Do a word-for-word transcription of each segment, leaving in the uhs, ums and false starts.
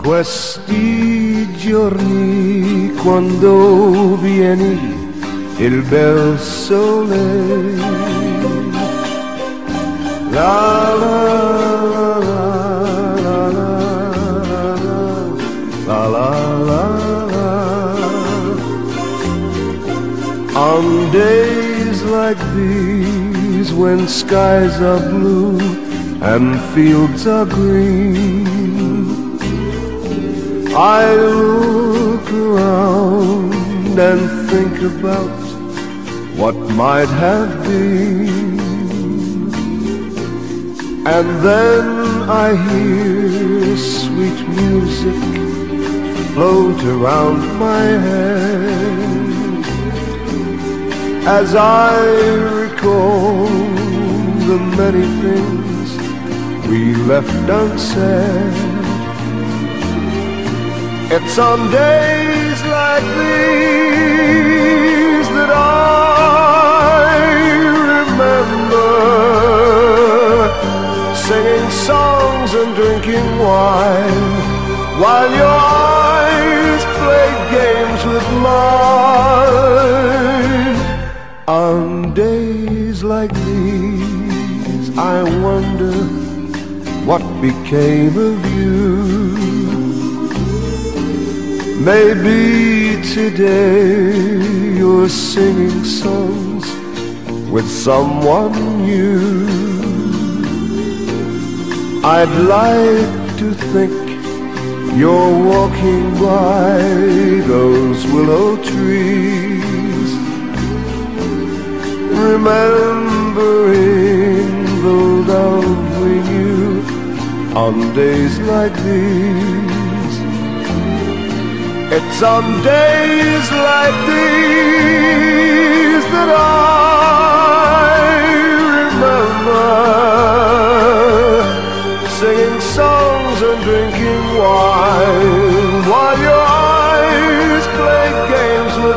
Questi giorni quando vieni il bel sole, la la la la la la la la. On days like these when skies are blue and fields are green, I look around and think about what might have been, and then I hear sweet music float around my head as I recall the many things we left unsaid. It's on days like these that I remember singing songs and drinking wine while your eyes played games with mine. On days like these I wonder what became of you. Maybe today you're singing songs with someone new. I'd like to think you're walking by those willow trees, remembering the love we knew on days like these. It's on days like these that I remember singing songs and drinking wine while your eyes played games with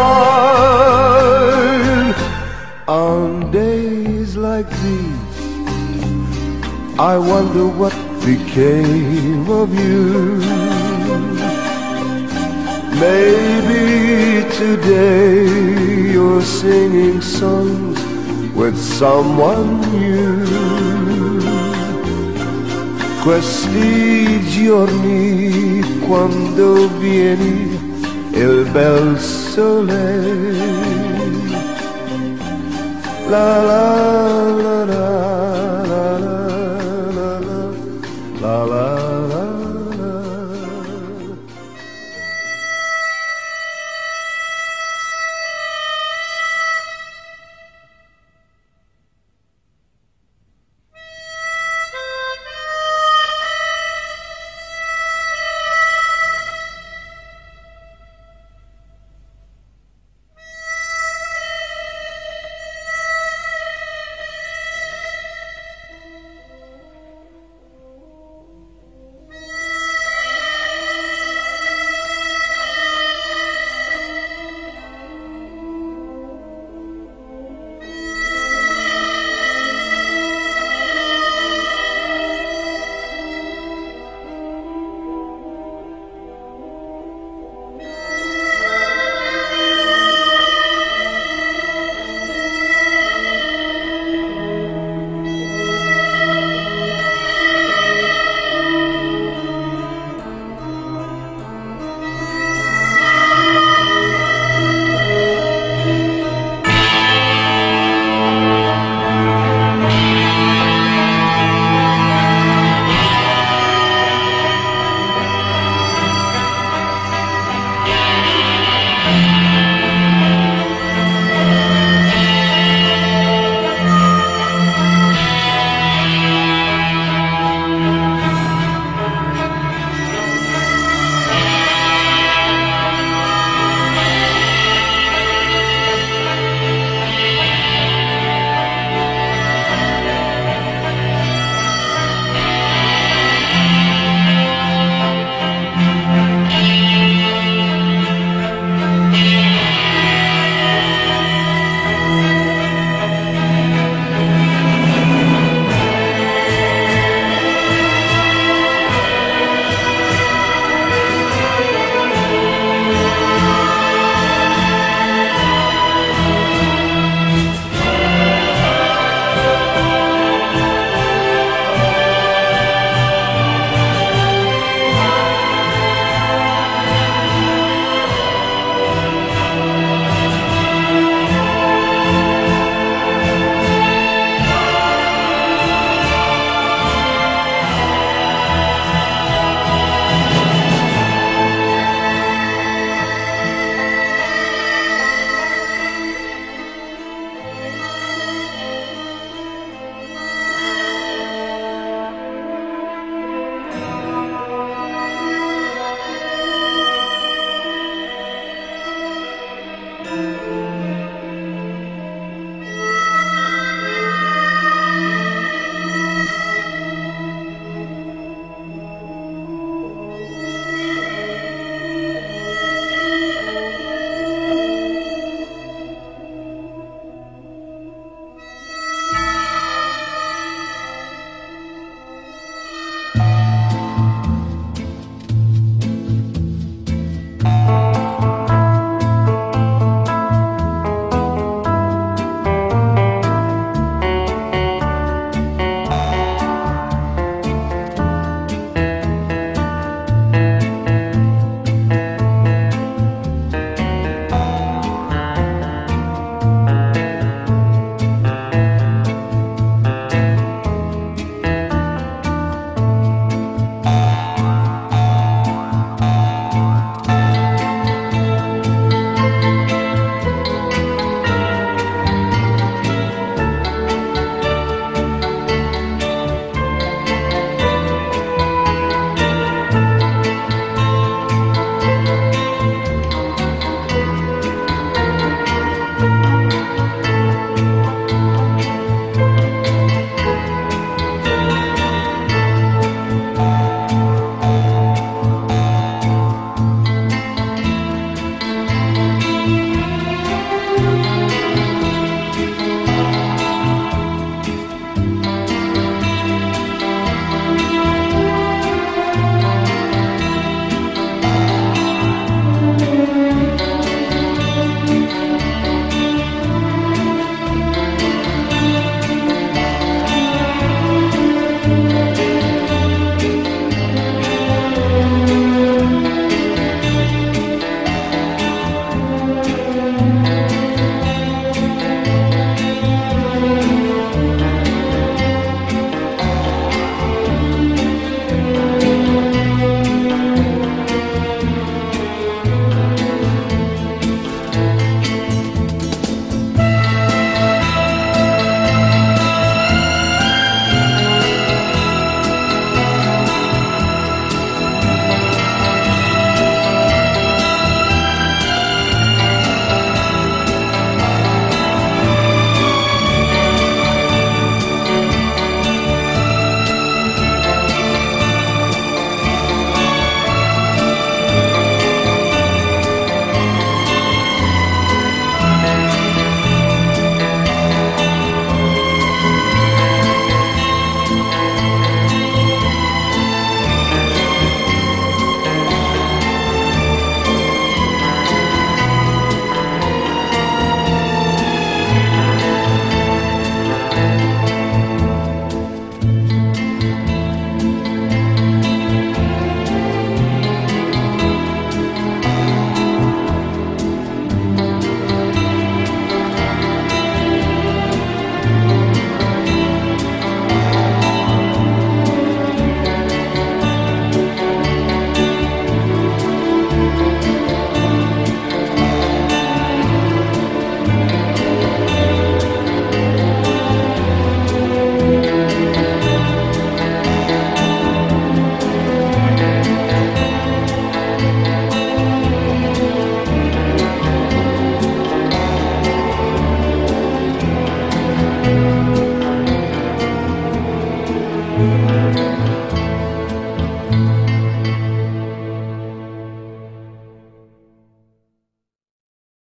mine. On days like these I wonder what became of you. Maybe today you're singing songs with someone new. Questi giorni quando vieni il bel sole, la la la la.